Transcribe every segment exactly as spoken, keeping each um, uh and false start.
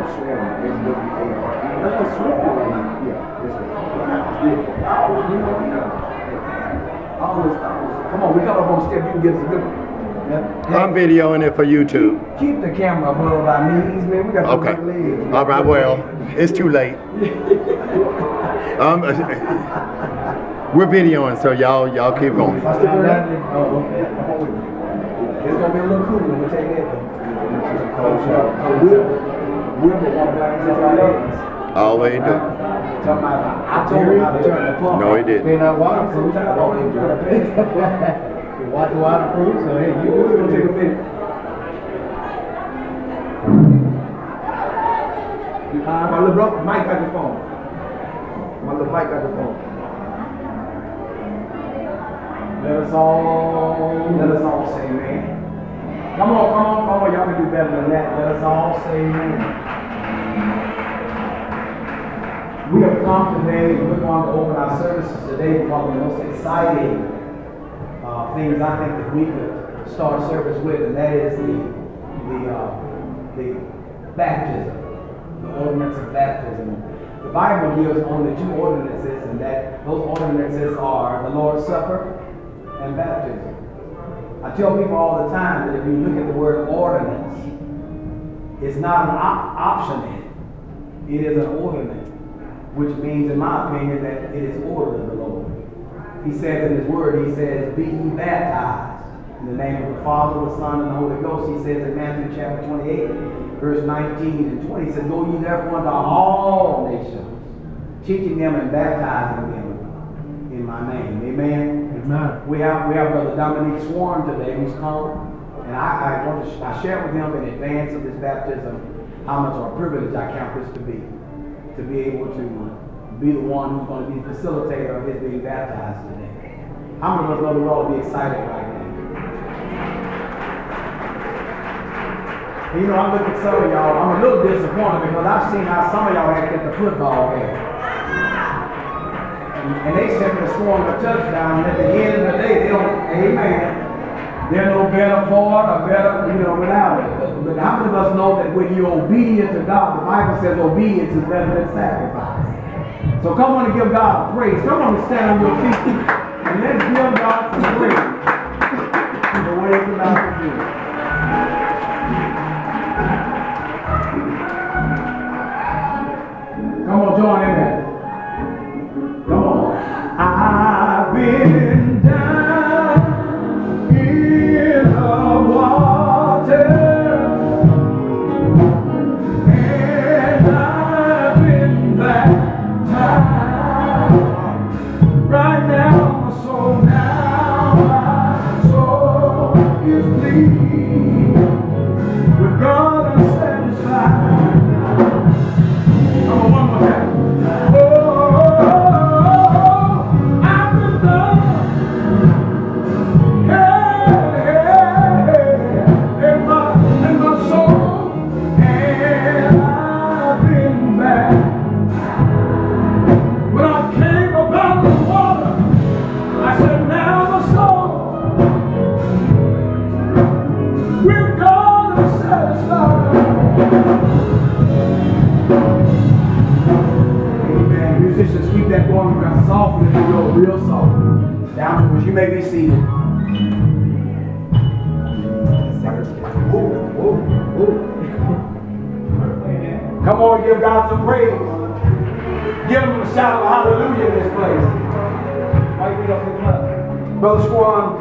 Slim, S W A R E. That's what Slim is. Yeah, this one. I always, you know, you know. I always thought, come on, we come up on step, you can get us a good one. Yeah. I'm videoing it for YouTube. Keep the camera above our knees, man. We got some Okay. big legs. All right, well, it's too late. um, we're videoing, so y'all y'all keep going. Oh, okay. It's gonna be a little cool when we take that. We'll, we'll be one black and our legs. Always do. I told him how to turn the pump. No, he didn't. They're not waterproof. Water waterproof, so hey, you It's gonna take a minute. My little brother, Mike got the phone. My little Mike got the phone. Let us all, let us all say amen. Come on, come on, come on, y'all can do better than that. Let us all say amen. We have come today, we're going to open our services today with one of the most exciting uh, things I think that we could start service with, and that is the, the, uh, the baptism, the ordinance of baptism. The Bible gives only two ordinances, and that those ordinances are the Lord's Supper and baptism. I tell people all the time that if you look at the word ordinance, it's not an op option, it is an ordinance, which means, in my opinion, that it is ordered of the Lord. He says in his word, he says, be ye baptized in the name of the Father, the Son, and the Holy Ghost. He says in Matthew chapter twenty-eight, verse nineteen and twenty, he says, go ye therefore unto all nations, teaching them and baptizing them in my name. Amen. Amen. We have we have Brother Dominique Swarm today, who's come, and I, I want to sh I share with him in advance of this baptism how much of a privilege I count this to be, to be able to be the one who's going to be the facilitator of his being baptized today. How many of us know we ought to be excited right now? And you know, I look at some of y'all, I'm a little disappointed because I've seen how some of y'all act at the football game. And they simply scoring a touchdown, and at the end of the day, they don't, amen, they're no better for it or better, you know, without it. But, but how many of us know that when you're obedient to God, the Bible says obedience is better than sacrifice. So come on and give God praise. Come on and stand on your feet, and let's give God some praise for the way it's about to do. Come on, join in there. I've been down in the water, and I've been baptized. Right now, so now my soul is clean. With God I'm satisfied. Come on, one more time. Keep that going around softly and go real soft. Down to which you may be seated. Whoa, whoa, whoa. Come on, give God some praise. Give him a shout of hallelujah in this place. Brother Swan,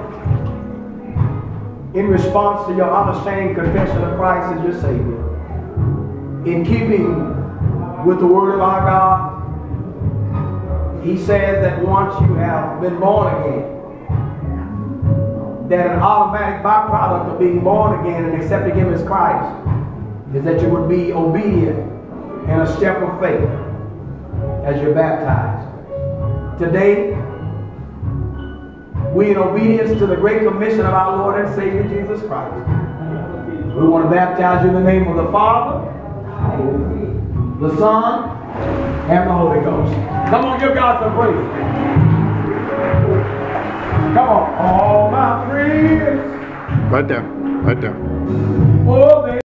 in response to your unashamed confession of Christ as your Savior, in keeping with the word of our God, he says that once you have been born again, that an automatic byproduct of being born again and accepting him as Christ is that you would be obedient in a step of faith as you're baptized. Today, we in obedience to the great commission of our Lord and Savior Jesus Christ, we want to baptize you in the name of the Father, the Son, and the Holy Ghost. Come on, give God some praise. Come on, all my friends. Right there, right there. Oh, they